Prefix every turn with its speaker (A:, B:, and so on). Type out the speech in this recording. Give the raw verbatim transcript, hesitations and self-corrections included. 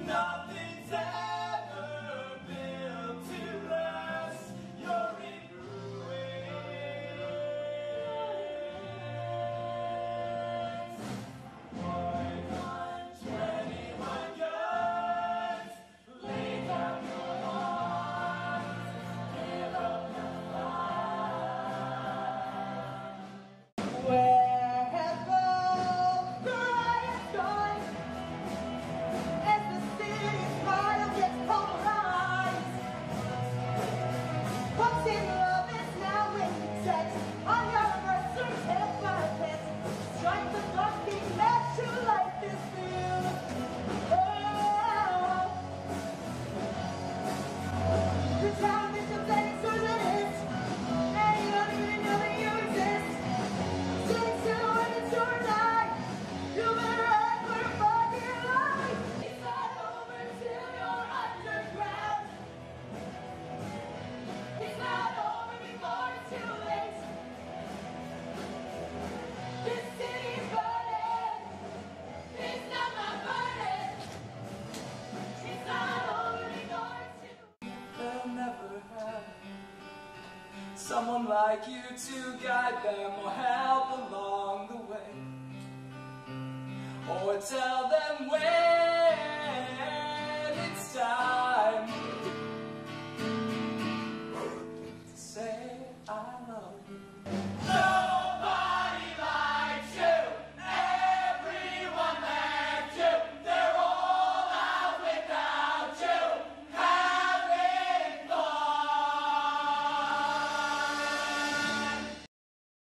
A: Nothing's ever built to last. You're in ruins. one hundred twenty-one guns, lay down your arms, give up the fight. Where have all the riots gone? As the city's fire gets polarized, what's in love is now in text. On your anniversary, tell my pets, strike the clock, keep that true life is filled. Oh, the television thanks for this, and you don't even know that you exist. Sitting still when it's your night, you better act for a fucking life. It's not over till you're underground. It's not over before it's too late. This city's burning. It's not my burden. It's not over before it's too late. They'll never have someone like you to guide them or help along the way, or tell them where